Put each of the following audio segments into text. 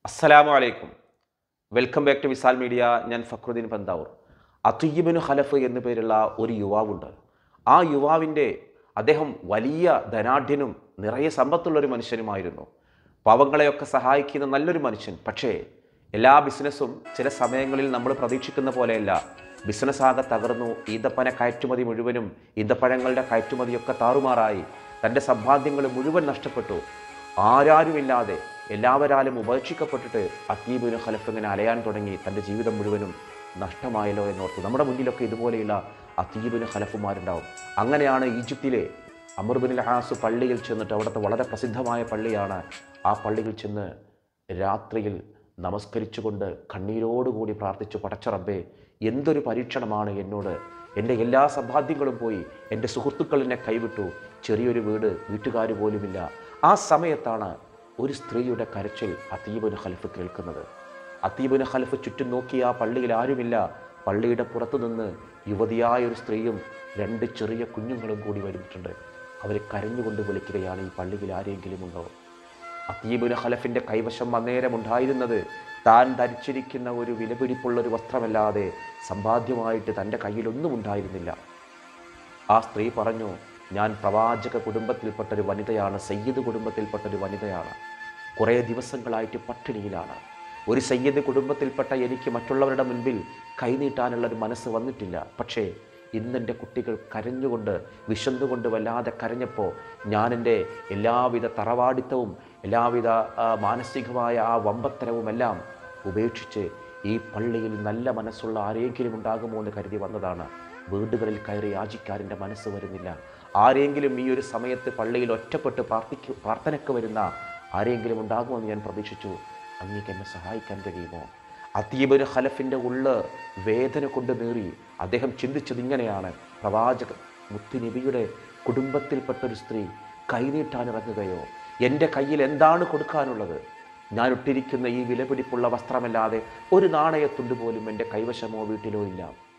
അസ്സലാമു അലൈക്കും. Welcome back to Visal media. ഞാൻ ഫക്രുദ്ദീൻ പന്താവൂർ. അത്യ്യിബ്നു ഖലഫ് എന്നു പേരുള്ള ഒരു യുവാവുണ്ട്. ആ യുവാവിൻ്റെ അദ്ദേഹം വലിയ ധനാഢ്യനും നിറയെ സമ്പത്തുള്ളൊരു മനുഷ്യനുമായിരുന്നു. പാവങ്ങളെയൊക്കെ സഹായിക്കുന്ന നല്ലൊരു മനുഷ്യൻ. പക്ഷേ എല്ലാ ബിസിനസ്സും ചില സമയങ്ങളിൽ നമ്മൾ പ്രതീക്ഷിക്കുന്ന പോലെയല്ല. ബിസിനസ്സാകെ തകർന്നു. ഈന്തപ്പന കയറ്റുമതി മുഴുവനും, ഈന്തപ്പഴങ്ങളുടെ കയറ്റുമതിയൊക്കെ താറുമാറായി. തൻ്റെ സമ്പാദ്യങ്ങൾ മുഴുവൻ നഷ്ടപ്പെട്ടു. ആരാരുമില്ലാതെ എല്ലാവരാലും ഉപേക്ഷിക്കപ്പെട്ടിട്ട് അത്യ്യിബ്നു ഖലഫ് ഇങ്ങനെ അലയാൻ തുടങ്ങി. തൻ്റെ ജീവിതം മുഴുവനും നഷ്ടമായല്ലോ എന്നോർത്ത്. നമ്മുടെ മുന്നിലൊക്കെ ഇതുപോലെയുള്ള അത്യ്യിബ്നു ഖലഫുമാരുണ്ടാവും. അങ്ങനെയാണ് ഈജിപ്തിലെ അംർ ഇബ്നുൽ ആസ് പള്ളിയിൽ ചെന്നിട്ട്, അവിടുത്തെ വളരെ പ്രസിദ്ധമായ പള്ളിയാണ്, ആ പള്ളിയിൽ ചെന്ന് രാത്രിയിൽ നമസ്കരിച്ചുകൊണ്ട് കണ്ണീരോടുകൂടി പ്രാർത്ഥിച്ചു, പടച്ച റബ്ബേ, എന്തൊരു പരീക്ഷണമാണ് എന്നോട്. എൻ്റെ എല്ലാ സമ്പാദ്യങ്ങളും പോയി, എൻ്റെ സുഹൃത്തുക്കൾ എന്നെ കൈവിട്ടു, ചെറിയൊരു വീട്, വീട്ടുകാർ പോലുമില്ല. ആ സമയത്താണ് ഒരു സ്ത്രീയുടെ കരച്ചിൽ അത്യ്യിബ്നു ഖലഫ് കേൾക്കുന്നത്. അത്യ്യിബ്നു ഖലഫ് ചുറ്റും നോക്കി, ആ പള്ളിയിൽ ആരുമില്ല. പള്ളിയുടെ പുറത്തു നിന്ന് യുവതിയായ ഒരു സ്ത്രീയും രണ്ട് ചെറിയ കുഞ്ഞുങ്ങളും കൂടി വരുന്നിട്ടുണ്ട്. അവർ കരഞ്ഞുകൊണ്ട് വിളിക്കുകയാണ്, ഈ പള്ളിയിൽ ആരെങ്കിലും ഉണ്ടോ? അത്യ്യിബ്നു ഖലഫിൻ്റെ കൈവശം അന്നേരം ഉണ്ടായിരുന്നത് താൻ ധരിച്ചിരിക്കുന്ന ഒരു വിലപിടിപ്പുള്ളൊരു വസ്ത്രമല്ലാതെ സമ്പാദ്യമായിട്ട് തൻ്റെ കയ്യിലൊന്നും ഉണ്ടായിരുന്നില്ല. ആ സ്ത്രീ പറഞ്ഞു, ഞാൻ പ്രവാചക കുടുംബത്തിൽപ്പെട്ടൊരു വനിതയാണ്, സയ്യിദ് കുടുംബത്തിൽപ്പെട്ടൊരു വനിതയാണ്. കുറേ ദിവസങ്ങളായിട്ട് പട്ടിണിയിലാണ്. ഒരു സയ്യിദ് കുടുംബത്തിൽപ്പെട്ട എനിക്ക് മറ്റുള്ളവരുടെ മുൻപിൽ കൈനീട്ടാനുള്ളൊരു മനസ്സ് വന്നിട്ടില്ല. പക്ഷേ ഇന്നെൻ്റെ കുട്ടികൾ കരഞ്ഞുകൊണ്ട്, വിശന്നുകൊണ്ട് വല്ലാതെ കരഞ്ഞപ്പോൾ ഞാൻ എൻ്റെ എല്ലാവിധ തറവാടിത്തവും എല്ലാവിധ മാനസികമായ ആ വമ്പത്തരവുമെല്ലാം ഉപേക്ഷിച്ച് ഈ പള്ളിയിൽ നല്ല മനസ്സുള്ള ആരെങ്കിലും ഉണ്ടാകുമോ എന്ന് കരുതി വന്നതാണ്. വീടുകളിൽ കയറി യാചിക്കാൻ എൻ്റെ മനസ്സ് വരുന്നില്ല. ആരെങ്കിലും ഈ ഒരു സമയത്ത് പള്ളിയിൽ ഒറ്റപ്പെട്ട് പ്രാർത്ഥനയ്ക്ക് വരുന്ന ആരെങ്കിലും ഉണ്ടാകുമെന്ന് ഞാൻ പ്രതീക്ഷിച്ചു. അങ്ങേക്ക് എന്നെ സഹായിക്കാൻ കഴിയുമോ? അത്യ്യിബ്നു ഖലഫിൻ്റെ ഉള്ള് വേദന കൊണ്ട് നീറി. അദ്ദേഹം ചിന്തിച്ചത് ഇങ്ങനെയാണ്, പ്രവാചക മുത്തുനബിയുടെ കുടുംബത്തിൽപ്പെട്ടൊരു സ്ത്രീ കൈനീട്ടാനിറങ്ങുകയോ? എൻ്റെ കയ്യിൽ എന്താണ് കൊടുക്കാനുള്ളത്? ഞാൻ ഇട്ടിരിക്കുന്ന ഈ വിലപിടിപ്പുള്ള വസ്ത്രമല്ലാതെ ഒരു നാണയത്തുണ്ട് പോലും എൻ്റെ കൈവശമോ വീട്ടിലോ ഇല്ല.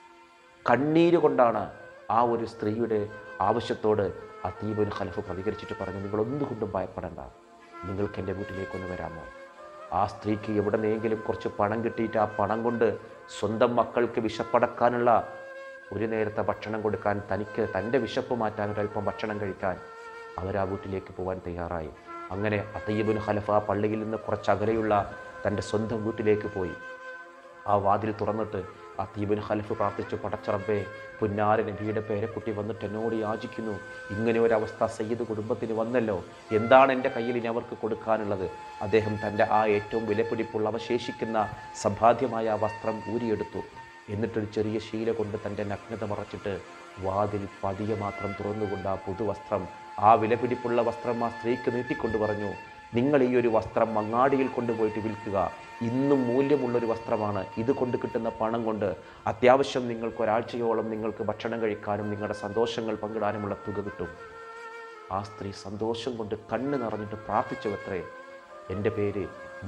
കണ്ണീര് കൊണ്ടാണ് ആ ഒരു സ്ത്രീയുടെ ആവശ്യത്തോട് അത്യ്യിബ്നു ഖലഫ് പ്രതികരിച്ചിട്ട് പറഞ്ഞു, നിങ്ങളൊന്നുകൊണ്ടും ഭയപ്പെടേണ്ട, നിങ്ങൾക്ക് എൻ്റെ വീട്ടിലേക്കൊന്ന് വരാമോ? ആ സ്ത്രീക്ക് എവിടെന്നെങ്കിലും കുറച്ച് പണം കിട്ടിയിട്ട് ആ പണം കൊണ്ട് സ്വന്തം മക്കൾക്ക് വിശപ്പടക്കാനുള്ള ഒരു നേരത്തെ ഭക്ഷണം കൊടുക്കാൻ, തനിക്ക് തൻ്റെ വിശപ്പ് മാറ്റാൻ ഒരൽപ്പം ഭക്ഷണം കഴിക്കാൻ അവർ ആ വീട്ടിലേക്ക് പോകാൻ തയ്യാറായി. അങ്ങനെ അത്യ്യിബ്നു ഖലഫ് ആ പള്ളിയിൽ നിന്ന് കുറച്ചകലെയുള്ള തൻ്റെ സ്വന്തം വീട്ടിലേക്ക് പോയി. ആ വാതിൽ തുറന്നിട്ട് അത്യ്യിബ്നു ഖലഫ് പ്രാർത്ഥിച്ചു, പടച്ച റബ്ബേ, പുന്നാര നബിയുടെ പേരക്കുട്ടി വന്നിട്ട് എന്നോട് യാചിക്കുന്നു, ഇങ്ങനെ ഒരവസ്ഥ സയ്യിദ് കുടുംബത്തിന് വന്നല്ലോ, എന്താണ് എൻ്റെ കയ്യിൽ ഇനി അവർക്ക് കൊടുക്കാനുള്ളത്? അദ്ദേഹം തൻ്റെ ആ ഏറ്റവും വിലപിടിപ്പുള്ള അവശേഷിക്കുന്ന സമ്പാദ്യമായ ആ വസ്ത്രം ഊരിയെടുത്തു. എന്നിട്ടൊരു ചെറിയ ശീല കൊണ്ട് തൻ്റെ നഗ്നത മറച്ചിട്ട് വാതിൽ പതിയെ മാത്രം തുറന്നുകൊണ്ട് ആ പുതുവസ്ത്രം, ആ വിലപിടിപ്പുള്ള വസ്ത്രം ആ സ്ത്രീക്ക് നീട്ടിക്കൊണ്ട് പറഞ്ഞു, നിങ്ങൾ ഈ ഒരു വസ്ത്രം അങ്ങാടിയിൽ കൊണ്ടുപോയിട്ട് വിൽക്കുക. ഇന്നും മൂല്യമുള്ളൊരു വസ്ത്രമാണ്. ഇത് കൊണ്ട് കിട്ടുന്ന പണം കൊണ്ട് അത്യാവശ്യം നിങ്ങൾക്ക് ഒരാഴ്ചയോളം നിങ്ങൾക്ക് ഭക്ഷണം കഴിക്കാനും നിങ്ങളുടെ സന്തോഷങ്ങൾ പങ്കിടാനുമുള്ള തുക കിട്ടും. ആ സ്ത്രീ സന്തോഷം കൊണ്ട് കണ്ണ് നിറഞ്ഞിട്ട് പ്രാർത്ഥിച്ചുവത്രേ, എൻ്റെ പേര്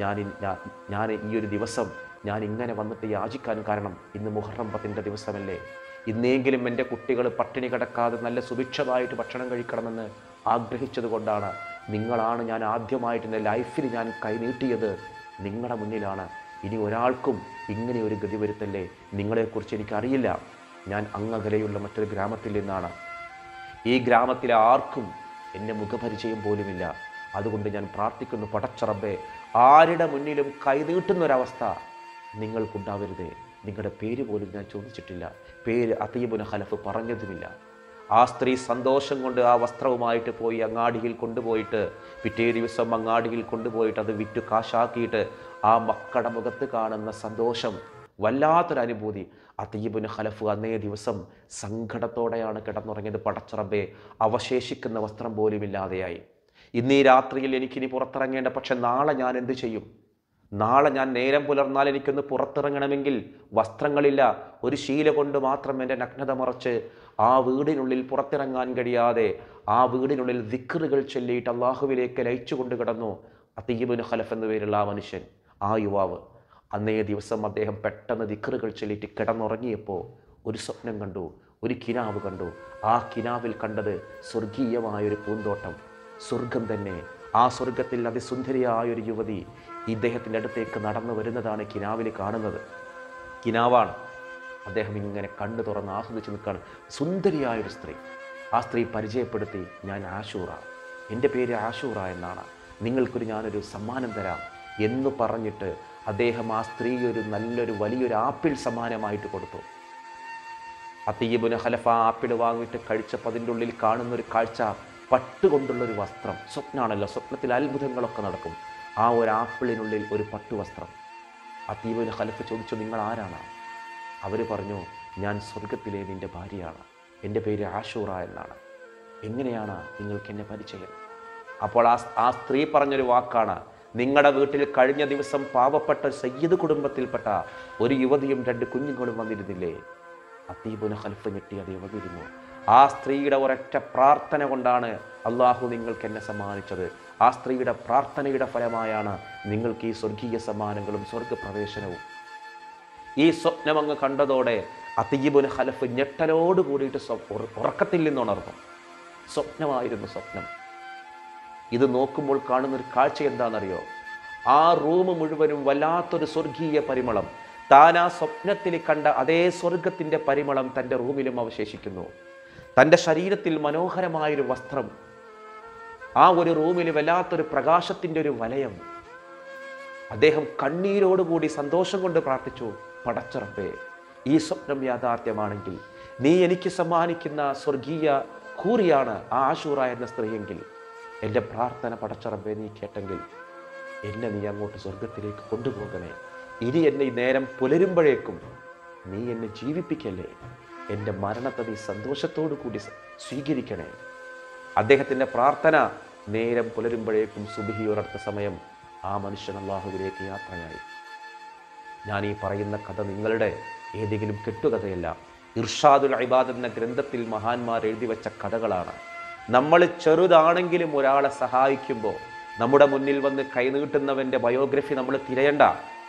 ഞാൻ ഈ ഒരു ദിവസം ഞാൻ ഇങ്ങനെ വന്നിട്ട് യാചിക്കാൻ കാരണം, ഇന്ന് മുഹറം 10 ദിവസമല്ലേ, ഇന്നെങ്കിലും എൻ്റെ കുട്ടികൾ പട്ടിണി കിടക്കാതെ നല്ല സുഭിക്ഷമായിട്ട് ഭക്ഷണം കഴിക്കണമെന്ന് ആഗ്രഹിച്ചത് കൊണ്ടാണ്. നിങ്ങളാണ് ഞാൻ ആദ്യമായിട്ട് എൻ്റെ ലൈഫിൽ ഞാൻ കൈനീട്ടിയത്, നിങ്ങളുടെ മുന്നിലാണ്. ഇനി ഒരാൾക്കും ഇങ്ങനെ ഒരു ഗതി വരുത്തല്ലേ. നിങ്ങളെക്കുറിച്ച് എനിക്കറിയില്ല. ഞാൻ അങ്ങകലെയുള്ള മറ്റൊരു ഗ്രാമത്തിൽ നിന്നാണ്. ഈ ഗ്രാമത്തിലെ ആർക്കും എൻ്റെ മുഖപരിചയം പോലുമില്ല. അതുകൊണ്ട് ഞാൻ പ്രാർത്ഥിക്കുന്നു, പടച്ച റബ്ബേ, ആരുടെ മുന്നിലും കൈനീട്ടുന്നൊരവസ്ഥ നിങ്ങൾക്കുണ്ടാവരുതേ. നിങ്ങളുടെ പേര് പോലും ഞാൻ ചോദിച്ചിട്ടില്ല, പേര് അത്യ്യിബ്നു ഖലഫ് പറഞ്ഞതുമില്ല. ആ സ്ത്രീ സന്തോഷം കൊണ്ട് ആ വസ്ത്രവുമായിട്ട് പോയി അങ്ങാടിയിൽ കൊണ്ടുപോയിട്ട്, പിറ്റേ ദിവസം അങ്ങാടിയിൽ കൊണ്ടുപോയിട്ട് അത് വിറ്റു കാശാക്കിയിട്ട് ആ മക്കളുടെ മുഖത്ത് കാണുന്ന സന്തോഷം, വല്ലാത്തൊരനുഭൂതി. അത്യ്യിബ്നു ഖലഫ് അന്നേ ദിവസം സങ്കടത്തോടെയാണ് കിടന്നുറങ്ങിയത്. പടച്ച റബ്ബേ, അവശേഷിക്കുന്ന വസ്ത്രം പോലുമില്ലാതെയായി. ഇന്നീ രാത്രിയിൽ എനിക്കിനി പുറത്തിറങ്ങേണ്ട, പക്ഷെ നാളെ ഞാൻ എന്ത് ചെയ്യും? നാളെ ഞാൻ നേരം പുലർന്നാൽ എനിക്കൊന്ന് പുറത്തിറങ്ങണമെങ്കിൽ വസ്ത്രങ്ങളില്ല. ഒരു ശീല കൊണ്ട് മാത്രം എൻ്റെ നഗ്നത മറച്ച് ആ വീടിനുള്ളിൽ പുറത്തിറങ്ങാൻ കഴിയാതെ ആ വീടിനുള്ളിൽ ദിക്റുകൾ ചൊല്ലിയിട്ട് അള്ളാഹുവിലേക്ക് ലയിച്ചു കൊണ്ട് കിടന്നു അത്യ്യിബ്നു ഖലഫ് എന്നു പേരുള്ള ആ മനുഷ്യൻ, ആ യുവാവ്. അന്നേ ദിവസം അദ്ദേഹം പെട്ടെന്ന് ദിക്റുകൾ ചൊല്ലിയിട്ട് കിടന്നുറങ്ങിയപ്പോൾ ഒരു സ്വപ്നം കണ്ടു, ഒരു കിനാവ് കണ്ടു. ആ കിനാവിൽ കണ്ടത് സ്വർഗീയമായൊരു പൂന്തോട്ടം, സ്വർഗം തന്നെ. ആ സ്വർഗത്തിൽ അതിസുന്ദരിയായൊരു യുവതി ഇദ്ദേഹത്തിൻ്റെ അടുത്തേക്ക് നടന്നു വരുന്നതാണ് കിനാവിൽ കാണുന്നത്. കിനാവാണ്. അദ്ദേഹം ഇങ്ങനെ കണ്ണു തുറന്ന് ആസ്വദിച്ച് നിൽക്കുകയാണ്. സുന്ദരിയായൊരു സ്ത്രീ. ആ സ്ത്രീ പരിചയപ്പെടുത്തി, ഞാൻ ആശൂറ, എൻ്റെ പേര് ആശൂറ എന്നാണ്, നിങ്ങൾക്കൊരു ഞാനൊരു സമ്മാനം തരാം എന്ന് പറഞ്ഞിട്ട് അദ്ദേഹം ആ സ്ത്രീ നല്ലൊരു വലിയൊരു ആപ്പിൾ സമ്മാനമായിട്ട് കൊടുത്തു. അതീയ് ഇബ്നു ഖലഫ ആപ്പിൾ വാങ്ങിയിട്ട് കഴിച്ചപ്പോൾ അതിൻ്റെ ഉള്ളിൽ കാണുന്നൊരു കാഴ്ച പട്ടുകൊണ്ടുള്ളൊരു വസ്ത്രം. സ്വപ്നമാണല്ലോ, സ്വപ്നത്തിൽ അത്ഭുതങ്ങളൊക്കെ നടക്കും. ആ ഒരു ആപ്പിളിനുള്ളിൽ ഒരു പട്ടുവസ്ത്രം. അതീയ് ഇബ്നു ഖലഫ ചോദിച്ചു, നിങ്ങൾ ആരാണ്? അവർ പറഞ്ഞു, ഞാൻ സ്വർഗത്തിലെ നിൻ്റെ ഭാര്യയാണ്, എൻ്റെ പേര് ആശൂറ എന്നാണ്, എങ്ങനെയാണ് നിങ്ങൾക്ക് എന്നെ പരിചയം? അപ്പോൾ ആ സ്ത്രീ പറഞ്ഞൊരു വാക്കാണ്, നിങ്ങളുടെ വീട്ടിൽ കഴിഞ്ഞ ദിവസം പാവപ്പെട്ട സയ്യിദ് കുടുംബത്തിൽപ്പെട്ട ഒരു യുവതിയും 2 കുഞ്ഞുങ്ങളും വന്നിരുന്നില്ലേ? അതീയ് ഇബ്നു ഖലഫ ഞെട്ടി അത് വന്നിരുന്നു. ആ സ്ത്രീയുടെ ഒരൊറ്റ പ്രാർത്ഥന കൊണ്ടാണ് അള്ളാഹു നിങ്ങൾക്ക് എന്നെ സമ്മാനിച്ചത്. ആ സ്ത്രീയുടെ പ്രാർത്ഥനയുടെ ഫലമായാണ് നിങ്ങൾക്ക് ഈ സ്വർഗീയ സമ്മാനങ്ങളും സ്വർഗപ്രവേശനവും. ഈ സ്വപ്നം അങ്ങ് കണ്ടതോടെ അതീയ് ഇബ്നു ഖലഫ ഞെട്ടലോട് കൂടിയിട്ട് ഉറക്കത്തിൽ നിന്നുണർന്നു. സ്വപ്നമായിരുന്നു സ്വപ്നം. ഇത് നോക്കുമ്പോൾ കാണുന്നൊരു കാഴ്ച എന്താണെന്നറിയോ? ആ റൂം മുഴുവനും വല്ലാത്തൊരു സ്വർഗീയ പരിമളം. താൻ ആ സ്വപ്നത്തിൽ കണ്ട അതേ സ്വർഗത്തിൻ്റെ പരിമളം തൻ്റെ റൂമിലും അവശേഷിക്കുന്നു. തൻ്റെ ശരീരത്തിൽ മനോഹരമായൊരു വസ്ത്രം, ആ ഒരു റൂമിൽ വല്ലാത്തൊരു പ്രകാശത്തിൻ്റെ ഒരു വലയം. അദ്ദേഹം കണ്ണീരോടുകൂടി സന്തോഷം കൊണ്ട് പ്രാർത്ഥിച്ചു, പടച്ചറപ്പേ, ഈ സ്വപ്നം യാഥാർത്ഥ്യമാണെങ്കിൽ, നീ എനിക്ക് സമ്മാനിക്കുന്ന സ്വർഗീയ ഹൂറിയാണ് ആ ആശൂറ എന്ന സ്ത്രീയെങ്കിൽ, എൻ്റെ പ്രാർത്ഥന പടച്ചറപ്പേ നീ കേട്ടെങ്കിൽ എന്നെ നീ അങ്ങോട്ട് സ്വർഗത്തിലേക്ക് കൊണ്ടുപോകണേ. ഇനി എന്നെ ഈ നേരം പുലരുമ്പോഴേക്കും നീ എന്നെ ജീവിപ്പിക്കല്ലേ, എൻ്റെ മരണത്തെ നീ സന്തോഷത്തോടു കൂടി സ്വീകരിക്കണേ. അദ്ദേഹത്തിൻ്റെ പ്രാർത്ഥന നേരം പുലരുമ്പോഴേക്കും സുബ്ഹിയോടടുത്ത സമയം ആ മനുഷ്യൻ അല്ലാഹുവിലേക്ക് യാത്രയായി. ഞാൻ ഈ പറയുന്ന കഥ നിങ്ങളുടെ ഏതെങ്കിലും കെട്ടുകഥയല്ല. ഇർഷാദുൽ ഇബാദ് എന്ന ഗ്രന്ഥത്തിൽ മഹാന്മാർ എഴുതി വെച്ച കഥകളാണ്. നമ്മൾ ചെറുതാണെങ്കിലും ഒരാളെ സഹായിക്കുമ്പോൾ നമ്മുടെ മുന്നിൽ വന്ന് കൈനീട്ടുന്നവൻ്റെ ബയോഗ്രഫി നമ്മൾ തിരയണ്ട.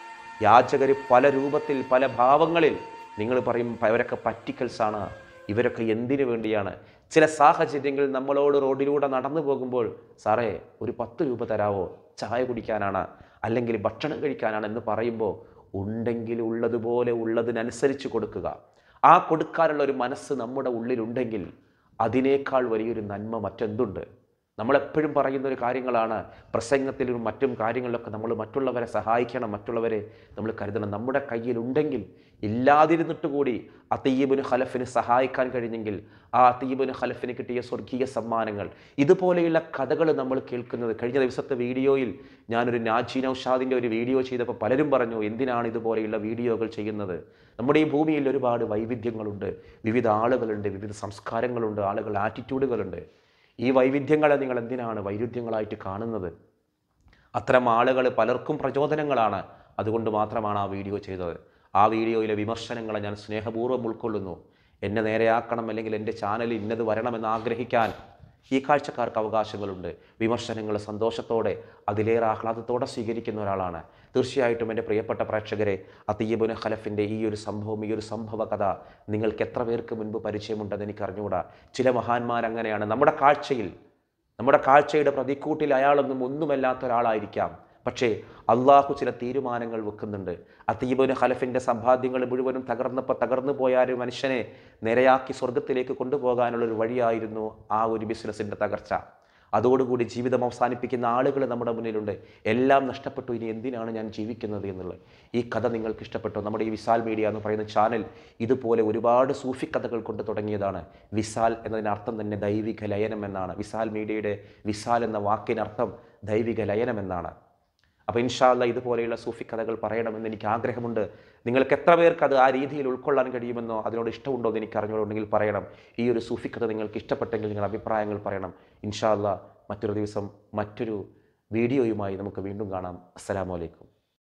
യാചകർ പല രൂപത്തിൽ പല ഭാവങ്ങളിൽ. നിങ്ങൾ പറയും അവരൊക്കെ പറ്റിക്കൽസാണ്, ഇവരൊക്കെ എന്തിനു വേണ്ടിയാണ്? ചില സാഹചര്യങ്ങളിൽ നമ്മളോട് റോഡിലൂടെ നടന്നു പോകുമ്പോൾ, സാറേ ഒരു 10 രൂപ തരാവോ, ചായ കുടിക്കാനാണ് അല്ലെങ്കിൽ ഭക്ഷണം കഴിക്കാനാണ് എന്ന് പറയുമ്പോൾ, ഉണ്ടെങ്കിൽ ഉള്ളതുപോലെ ഉള്ളതിനനുസരിച്ച് കൊടുക്കുക. ആ കൊടുക്കാനുള്ള ഒരു മനസ്സ് നമ്മുടെ ഉള്ളിലുണ്ടെങ്കിൽ അതിനേക്കാൾ വലിയൊരു നന്മ മറ്റെന്തുണ്ട്? നമ്മളെപ്പോഴും പറയുന്ന ഒരു കാര്യങ്ങളാണ്, പ്രസംഗത്തിലും മറ്റും കാര്യങ്ങളിലൊക്കെ നമ്മൾ മറ്റുള്ളവരെ സഹായിക്കണം, മറ്റുള്ളവരെ നമ്മൾ കരുതണം. നമ്മുടെ കയ്യിലുണ്ടെങ്കിൽ, ഇല്ലാതിരുന്നിട്ട് കൂടി അതീയ് ഇബ്നു ഖലഫിന് സഹായിക്കാൻ കഴിഞ്ഞെങ്കിൽ, ആ അതീയ് ഇബ്നു ഖലഫിന് കിട്ടിയ സ്വർഗീയ സമ്മാനങ്ങൾ, ഇതുപോലെയുള്ള കഥകൾ നമ്മൾ കേൾക്കുന്നത്. കഴിഞ്ഞ ദിവസത്തെ വീഡിയോയിൽ ഞാനൊരു നാജി നൗഷാദിൻ്റെ ഒരു വീഡിയോ ചെയ്തപ്പോൾ പലരും പറഞ്ഞു, എന്തിനാണ് ഇതുപോലെയുള്ള വീഡിയോകൾ ചെയ്യുന്നത്? നമ്മുടെ ഈ ഭൂമിയിൽ ഒരുപാട് വൈവിധ്യങ്ങളുണ്ട്, വിവിധ ആളുകളുണ്ട്, വിവിധ സംസ്കാരങ്ങളുണ്ട്, ആളുകൾ ആറ്റിറ്റ്യൂഡുകളുണ്ട്. ഈ വൈവിധ്യങ്ങളെ നിങ്ങൾ എന്തിനാണ് വൈരുദ്ധ്യങ്ങളായിട്ട് കാണുന്നത്? അത്തരം ആളുകൾ പലർക്കും പ്രചോദനങ്ങളാണ്. അതുകൊണ്ട് മാത്രമാണ് ആ വീഡിയോ ചെയ്തത്. ആ വീഡിയോയിലെ വിമർശനങ്ങളെ ഞാൻ സ്നേഹപൂർവ്വം ഉൾക്കൊള്ളുന്നു. എന്നെ നേരെയാക്കണം അല്ലെങ്കിൽ എൻ്റെ ചാനലിൽ ഇന്നത് വരണമെന്ന് ആഗ്രഹിക്കാൻ ഈ കാഴ്ചക്കാർക്ക് അവകാശങ്ങളുണ്ട്. വിമർശനങ്ങൾ സന്തോഷത്തോടെ അതിലേറെ ആഹ്ലാദത്തോടെ സ്വീകരിക്കുന്ന ഒരാളാണ്. തീർച്ചയായിട്ടും എൻ്റെ പ്രിയപ്പെട്ട പ്രേക്ഷകരെ, അതീയ് ഇബ്നു ഖലഫിൻ്റെ ഈ ഒരു സംഭവം, ഈ ഒരു സംഭവ കഥ നിങ്ങൾക്ക് എത്ര പേർക്ക് മുൻപ് പരിചയമുണ്ടെന്ന് എനിക്ക് അറിഞ്ഞുകൂടാ. ചില മഹാന്മാരങ്ങനെയാണ്. നമ്മുടെ കാഴ്ചയുടെ പ്രതിക്കൂട്ടിൽ ഒന്നുമല്ലാത്ത ഒരാളായിരിക്കാം. പക്ഷേ അള്ളാഹു ചില തീരുമാനങ്ങൾ വെക്കുന്നുണ്ട്. അതീയ് ഇബ്നു ഖലഫിൻ്റെ സമ്പാദ്യങ്ങൾ മുഴുവനും തകർന്നു പോയ ഒരു മനുഷ്യനെ നിരയാക്കി സ്വർഗത്തിലേക്ക് കൊണ്ടുപോകാനുള്ളൊരു വഴിയായിരുന്നു ആ ഒരു ബിസിനസ്സിൻ്റെ തകർച്ച. അതോടുകൂടി ജീവിതം അവസാനിപ്പിക്കുന്ന ആളുകൾ നമ്മുടെ മുന്നിലുണ്ട്. എല്ലാം നഷ്ടപ്പെട്ടു, ഇനി എന്തിനാണ് ഞാൻ ജീവിക്കുന്നത് എന്നുള്ളത്. ഈ കഥ നിങ്ങൾക്ക് ഇഷ്ടപ്പെട്ടോ? നമ്മുടെ ഈ വിസാൽ മീഡിയ എന്ന് പറയുന്ന ചാനൽ ഇതുപോലെ ഒരുപാട് സൂഫി കഥകൾ കൊണ്ട് തുടങ്ങിയതാണ്. വിസാൽ എന്നതിനർത്ഥം തന്നെ ദൈവിക ലയനം എന്നാണ്. വിസാൽ മീഡിയയുടെ വിസാൽ എന്ന വാക്കിനർത്ഥം ദൈവിക ലയനം എന്നാണ്. അപ്പോൾ ഇൻഷാ അല്ലാഹ് ഇതുപോലെയുള്ള സൂഫി കഥകൾ പറയണമെന്ന് എനിക്ക് ആഗ്രഹമുണ്ട്. നിങ്ങൾക്ക് എത്ര പേർക്ക് അത് ആ രീതിയിൽ ഉൾക്കൊള്ളാൻ കഴിയുമെന്നോ അതിനോട് ഇഷ്ടമുണ്ടോ എന്ന് എനിക്ക് അറിഞ്ഞുകൊണ്ടെങ്കിൽ പറയണം. ഈ ഒരു സൂഫി കഥ നിങ്ങൾക്ക് ഇഷ്ടപ്പെട്ടെങ്കിൽ നിങ്ങളുടെ അഭിപ്രായങ്ങൾ പറയണം. ഇൻഷാ അല്ലാഹ് മറ്റൊരു ദിവസം മറ്റൊരു വീഡിയോയുമായി നമുക്ക് വീണ്ടും കാണാം. അസ്സലാമു അലൈക്കും.